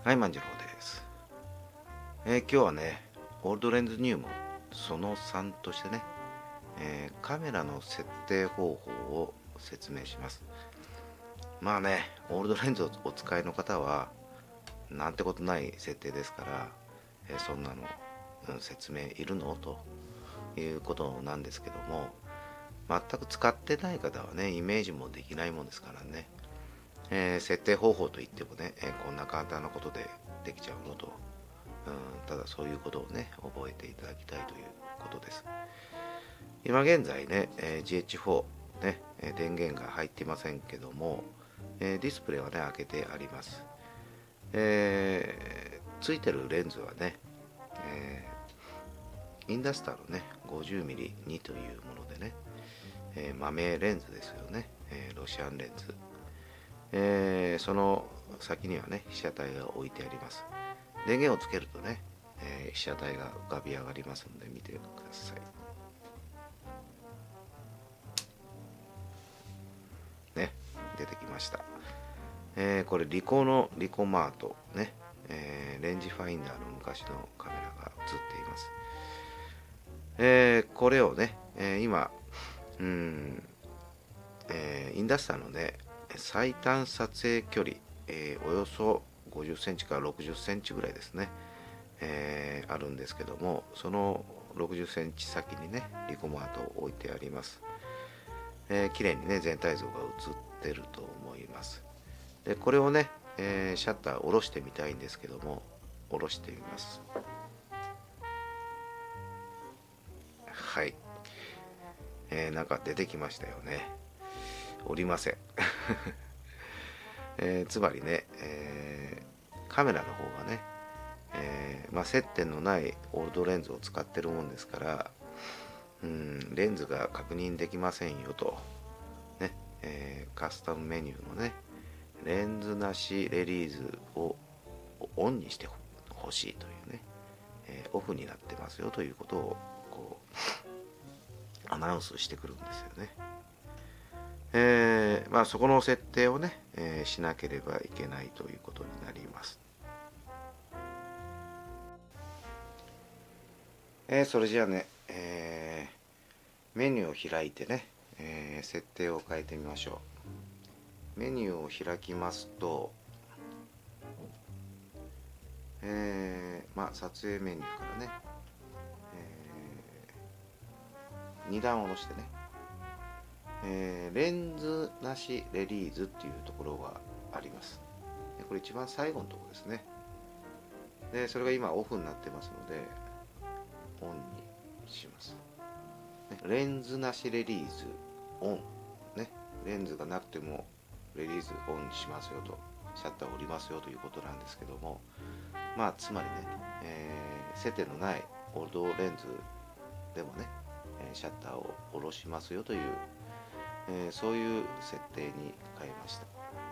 はい、万次郎です。今日はね、オールドレンズ入門その3としてね、カメラの設定方法を説明します。まあね、オールドレンズをお使いの方は、なんてことない設定ですから、そんなの、説明いるのということなんですけども、全く使ってない方はね、イメージもできないもんですからね、設定方法といってもね、こんな簡単なことでできちゃうのと、ただそういうことをね覚えていただきたいということです。今現在ね、GH4 ね、電源が入っていませんけども、ディスプレイはね開けてあります。ついてるレンズはね、インダスターのね 50mm2 というものでね、豆レンズですよね、ロシアンレンズ、その先にはね被写体が置いてあります。電源をつけるとね、被写体が浮かび上がりますので見てくださいね。出てきました。これリコのリコマートね、レンジファインダーの昔のカメラが映っています。これをね、今インダスターのね最短撮影距離、およそ50センチから60センチぐらいですね、あるんですけども、その60センチ先にねリコマートを置いてあります。綺麗にね全体像が映ってると思います。でこれをね、シャッター下ろしてみたいんですけども、下ろしてみます。はい、なんか出てきましたよね。おりません、つまりね、カメラの方がね、接点のないオールドレンズを使ってるもんですから、レンズが確認できませんよと、ね、カスタムメニューのねレンズなしレリーズをオンにしてほしいというね、オフになってますよということをこうアナウンスしてくるんですよね。そこの設定をね、しなければいけないということになります。それじゃあね、メニューを開いてね、設定を変えてみましょう。メニューを開きますと、撮影メニューからね、2段下ろしてね、レンズなしレリーズっていうところがあります。でこれ一番最後のところですね。でそれが今オフになってますのでオンにします。レンズなしレリーズオン、ね、レンズがなくてもレリーズオンしますよと、シャッターを降りますよということなんですけども、つまりね、接点のないオールドレンズでもね、シャッターを下ろしますよという、そういう設定に変えました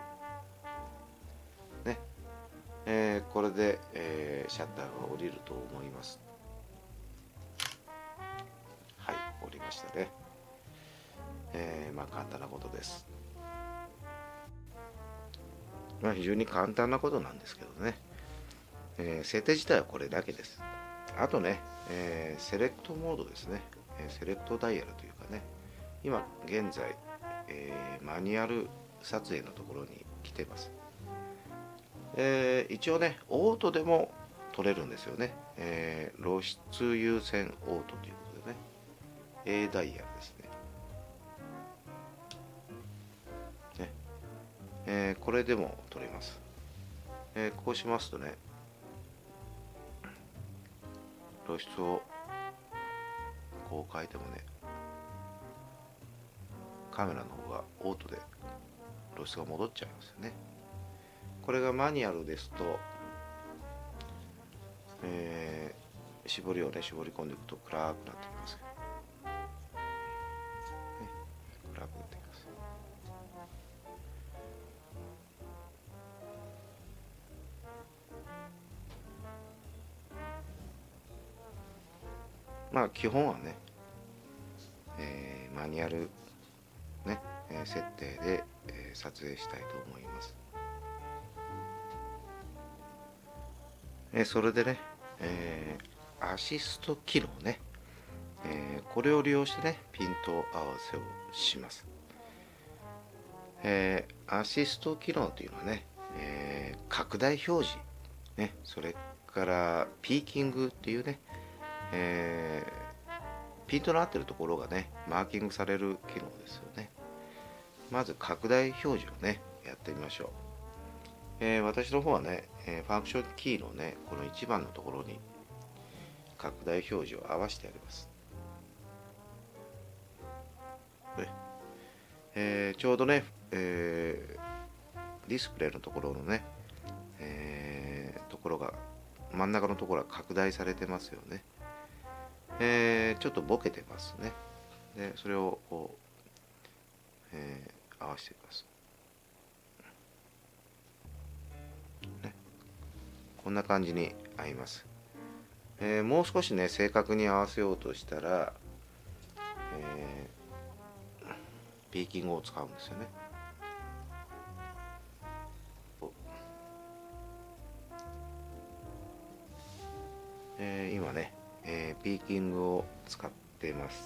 ね。これで、シャッターが降りると思います。はい、降りましたね。簡単なことです。非常に簡単なことなんですけどね、設定自体はこれだけです。あとね、セレクトモードですね、セレクトダイヤルというかね、今現在、マニュアル撮影のところに来てます。一応ねオートでも撮れるんですよね、露出優先オートということでね、 A ダイヤルですね。これでも撮れます。こうしますとね、露出をこう変えてもね、カメラの方がオートで露出が戻っちゃいますよね。これがマニュアルですと、絞りをね絞り込んでいくと暗くなってきます、ね、暗くなってきます。基本はね、マニュアルね、設定で、撮影したいと思います。 それでね、アシスト機能ね、これを利用してね、ピント合わせをします。アシスト機能というのはね、拡大表示、ね、それからピーキングっていうね、ピントの合ってるところがね、マーキングされる機能ですよね。まず拡大表示をね、やってみましょう。私の方はね、ファンクションキーのね、この1番のところに拡大表示を合わせてやります。ちょうどね、ディスプレイのところのね、ところが真ん中のところが拡大されてますよね。ちょっとボケてますね。でそれをこう、合わせていきます、ね、こんな感じに合います。もう少しね正確に合わせようとしたら、ピーキングを使うんですよね。今ね、ピーキングを使っています。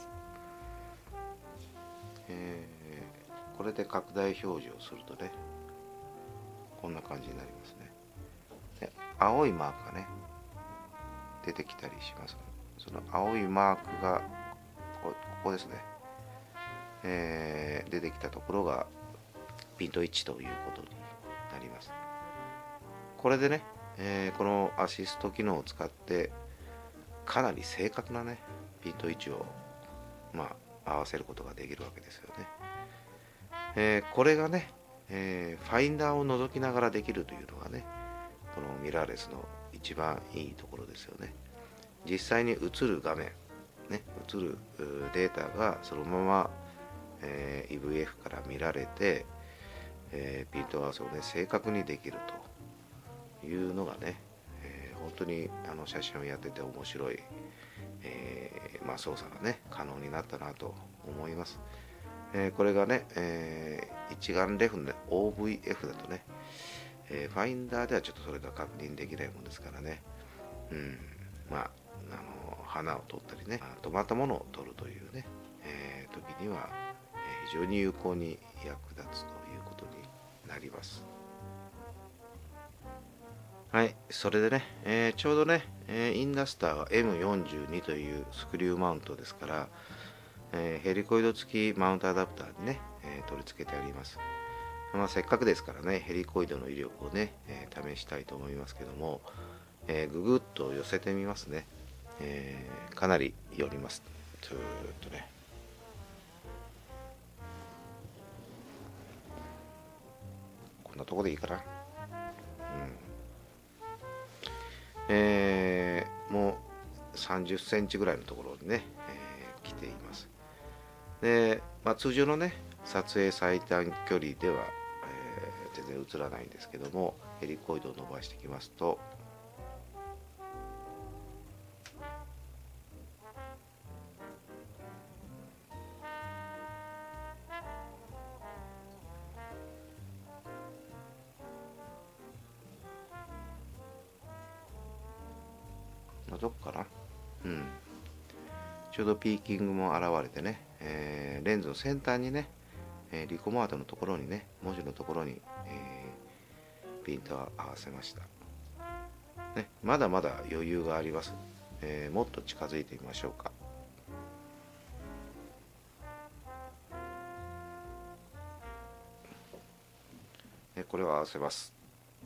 これで拡大表示をするとね、こんな感じになりますね。で青いマークがね出てきたりします。その青いマークがここですね、出てきたところがピント1ということになります。これでね、このアシスト機能を使ってかなり正確なねピント位置を合わせることができるわけですよね。これがね、ファインダーを覗きながらできるというのがね、このミラーレスの一番いいところですよね。実際に映る画面、ね、映るデータがそのまま、EVF から見られて、ピント合わせをね正確にできるというのがね、本当に写真をやってて面白い、操作がね可能になったなと思います。これがね、一眼レフの、ね、OVF だとね、ファインダーではちょっとそれが確認できないもんですからね、花を撮ったりね、止まったものを撮るというね、時には、非常に有効に役立つということになります。はい、それでね、ちょうどね、インダスターは M42 というスクリューマウントですから、ヘリコイド付きマウントアダプターにね、取り付けてあります。せっかくですからね、ヘリコイドの威力をね、試したいと思いますけども、ぐぐっと寄せてみますね。かなり寄ります。ずーっとね。こんなとこでいいかな。もう30センチぐらいのところにね、来ています。で、通常のね撮影最短距離では、全然映らないんですけども、ヘリコイドを伸ばしていきますと、どこかな、ちょうどピーキングも現れてね、レンズの先端にね、リコマートのところにね、文字のところに、ピントを合わせました、ね、まだまだ余裕があります。もっと近づいてみましょうか。これを合わせます。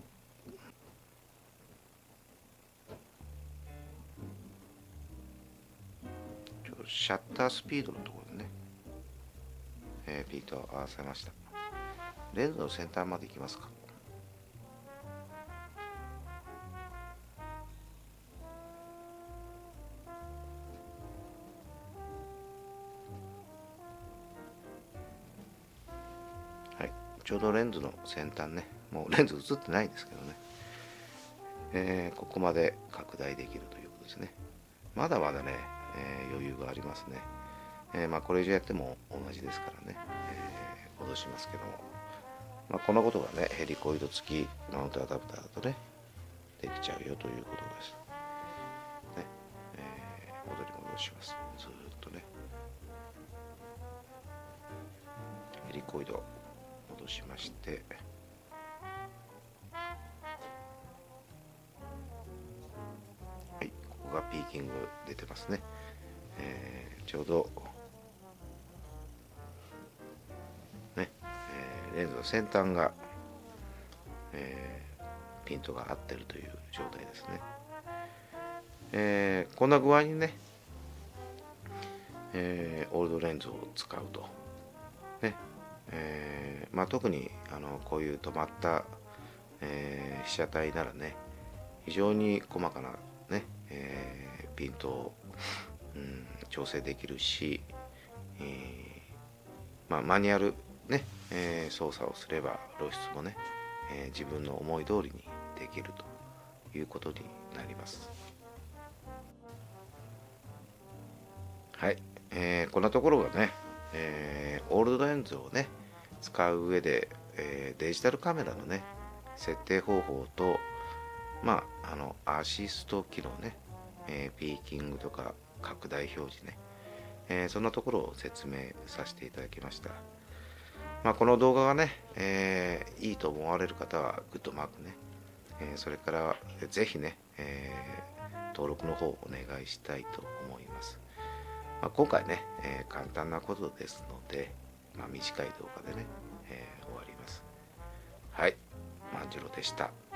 シャッタースピードのところでね、ピントを合わせました。レンズの先端までいきますか。はい、ちょうどレンズの先端ね、もうレンズ映ってないですけどね、ここまで拡大できるということですね。まだまだね、余裕がありますね。これ以上やっても同じですからね、戻しますけども、このことがねヘリコイド付きマウントアダプターだとね、 できちゃうよということです。ね、元に戻します。ずーっとね。ヘリコイド戻しまして、はい、ここがピーキング出てますね。ちょうどね、レンズの先端が、ピントが合ってるという状態ですね。こんな具合にね、オールドレンズを使うとね、特にこういう止まった、被写体ならね、非常に細かなね、ピントを、調整できるし、マニュアルね、操作をすれば露出もね、自分の思い通りにできるということになります。はい、こんなところがね、オールドレンズをね使う上で、デジタルカメラのね設定方法とアシスト機能ね、ピーキングとか拡大表示ね、そんなところを説明させていただきました。この動画がね、いいと思われる方はグッドマークね、それからぜひね、登録の方をお願いしたいと思います。今回ね、簡単なことですので、短い動画でね、終わります。はい、万次郎でした。